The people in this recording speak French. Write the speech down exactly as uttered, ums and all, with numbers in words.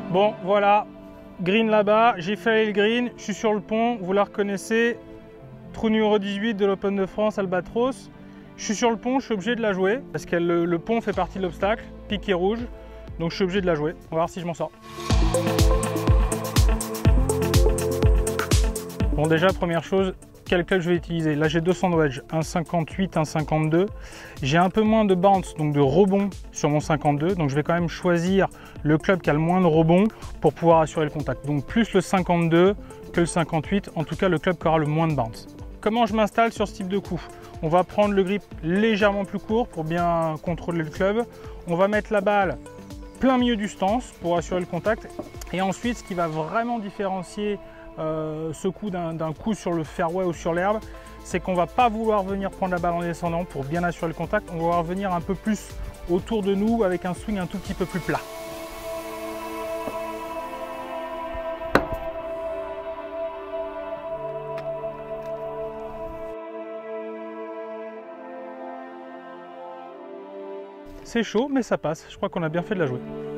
Bon, voilà, green là-bas, j'ai fait aller le green, je suis sur le pont, vous la reconnaissez, trou numéro dix-huit de l'Open de France, Albatros. Je suis sur le pont, je suis obligé de la jouer, parce que le, le pont fait partie de l'obstacle, piqué rouge, donc je suis obligé de la jouer. On va voir si je m'en sors. Bon, déjà, première chose, quel club je vais utiliser? Là, j'ai deux sandwedge, un cinquante-huit, un cinquante-deux. J'ai un peu moins de bounce, donc de rebond sur mon cinquante-deux. Donc, je vais quand même choisir le club qui a le moins de rebond pour pouvoir assurer le contact. Donc, plus le cinquante-deux que le cinquante-huit, en tout cas, le club qui aura le moins de bounce. Comment je m'installe sur ce type de coup? On va prendre le grip légèrement plus court pour bien contrôler le club. On va mettre la balle plein milieu du stance pour assurer le contact. Et ensuite, ce qui va vraiment différencier Euh, ce coup d'un coup sur le fairway ou sur l'herbe, c'est qu'on ne va pas vouloir venir prendre la balle en descendant pour bien assurer le contact, on va vouloir venir un peu plus autour de nous avec un swing un tout petit peu plus plat. C'est chaud mais ça passe, je crois qu'on a bien fait de la jouer.